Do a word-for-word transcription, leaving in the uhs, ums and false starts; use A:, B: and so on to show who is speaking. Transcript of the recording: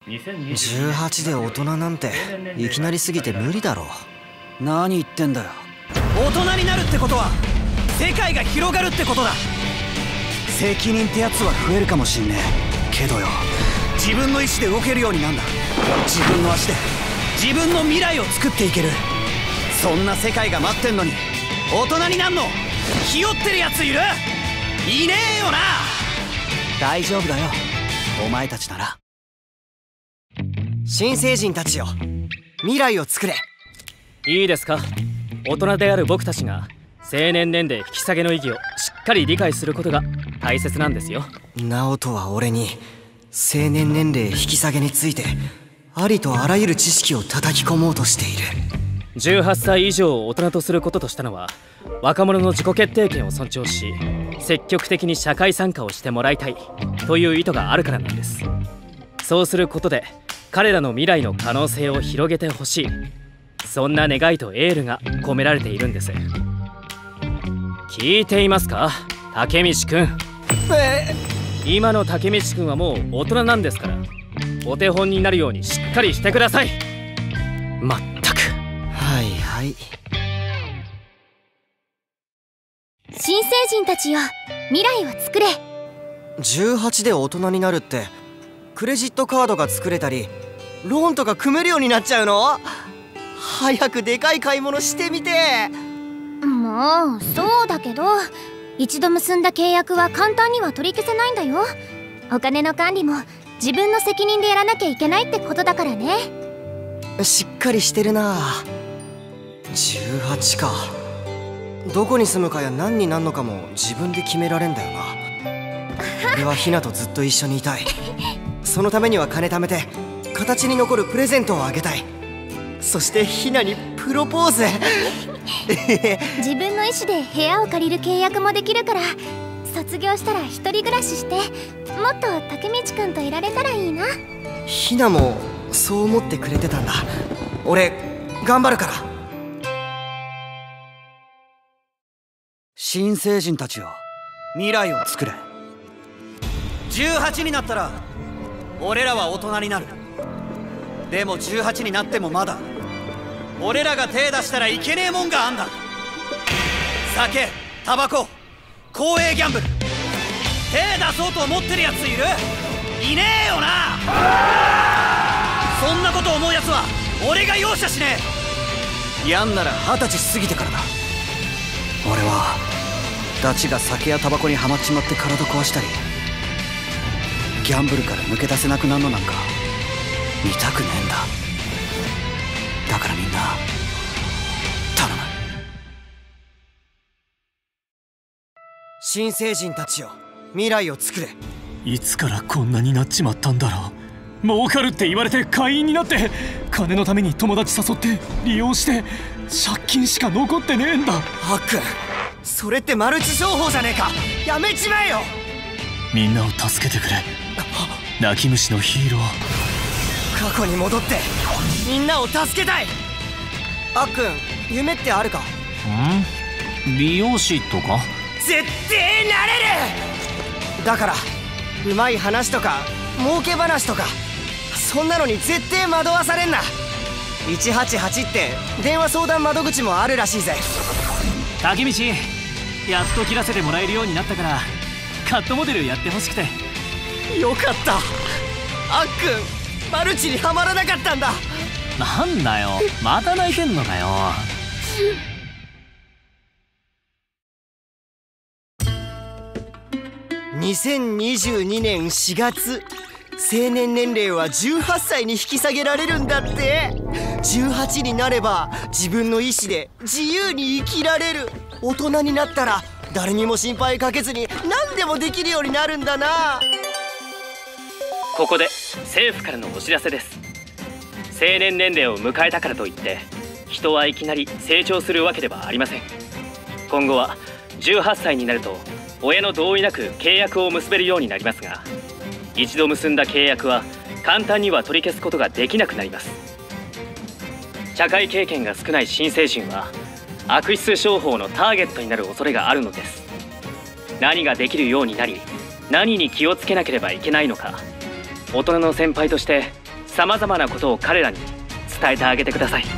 A: じゅうはちで大人なんていきなりすぎて無理だろ。
B: 何言ってんだよ。大人になるってことは世界が広がるってことだ。責任ってやつは増えるかもしんねえけどよ、自分の意志で動けるようになんだ。自分の足で自分の未来を作っていける。そんな世界が待ってんのに大人になんのひよってるやついる？いねえよな。大丈夫だよ、お前たちなら。
A: 新成人たちよ、未来を作れ。
C: いいですか。大人である僕たちが成年年齢引き下げの意義をしっかり理解することが大切なんですよ。
A: 直人は俺に成年年齢引き下げについてありとあらゆる知識を叩き込もうとしている。
C: じゅうはっさい以上を大人とすることとしたのは、若者の自己決定権を尊重し積極的に社会参加をしてもらいたいという意図があるからなんです。そうすることで彼らの未来の可能性を広げてほしい、そんな願いとエールが込められているんです。聞いていますか、竹道くん。
A: え
C: 今の竹道くんはもう大人なんですから、お手本になるようにしっかりしてください。まったく。
A: はいはい。
D: 新成人たちよ、未来を作れ。
A: じゅうはちで大人になるってクレジットカードが作れたりローンとか組めるようになっちゃうの？早くでかい買い物してみて。
D: もうそうだけど、一度結んだ契約は簡単には取り消せないんだよ。お金の管理も自分の責任でやらなきゃいけないってことだからね。
A: しっかりしてるな。じゅうはちか。どこに住むかや何になんのかも自分で決められんだよな。俺はヒナとずっと一緒にいたい。そのためには金貯めて形に残るプレゼントをあげたい。そしてヒナにプロポーズ。
D: 自分の意思で部屋を借りる契約もできるから、卒業したら一人暮らししてもっと竹道くんといられたらいいな。
A: ヒナもそう思ってくれてたんだ。俺頑張るから。
B: 新成人たちよ、未来を作れ。じゅうはちになったら俺らは大人になる。でもじゅうはちになってもまだ俺らが手出したらいけねえもんがあんだ。酒、タバコ、公営ギャンブル、手出そうと思ってるやついる？いねえよな。そんなこと思うやつは俺が容赦しねえ。やんなら二十歳過ぎてからだ。俺はダチが酒やタバコにはまっちまって体壊したりギャンブルから抜け出せなくなるのなんか見たくねえんだ。だからみんな頼む。
A: 新成人たちよ、未来を作れ。
E: いつからこんなになっちまったんだろう。儲かるって言われて会員になって金のために友達誘って利用して借金しか残ってねえんだ。
A: あっくん、それってマルチ商法じゃねえか。やめちまえよ。
E: みんなを助けてくれ、泣き虫のヒーロー。
A: 過去に戻ってみんなを助けたい。あっくん、夢ってあるか？
E: ん？美容師とか？
A: 絶対なれる。だからうまい話とか儲け話とかそんなのに絶対惑わされんな。いちはちはちって電話相談窓口もあるらしいぜ。
E: 竹道、やっと切らせてもらえるようになったからカットモデルやってほしくて。
A: よかった。あっくん、マルチにはまらなかったんだ。
E: なんだよ、また泣いてんのかよ。
A: にせんにじゅうにねんしがつ、成年年齢はじゅうはっさいに引き下げられるんだって。じゅうはちになれば自分の意思で自由に生きられる。大人になったら誰にも心配かけずに何でもできるようになるんだな。
C: ここで政府からのお知らせです。成年年齢を迎えたからといって人はいきなり成長するわけではありません。今後はじゅうはっさいになると親の同意なく契約を結べるようになりますが、一度結んだ契約は簡単には取り消すことができなくなります。社会経験が少ない新成人は悪質商法のターゲットになる恐れがあるのです。何ができるようになり何に気をつけなければいけないのか、大人の先輩としてさまざまなことを彼らに伝えてあげてください。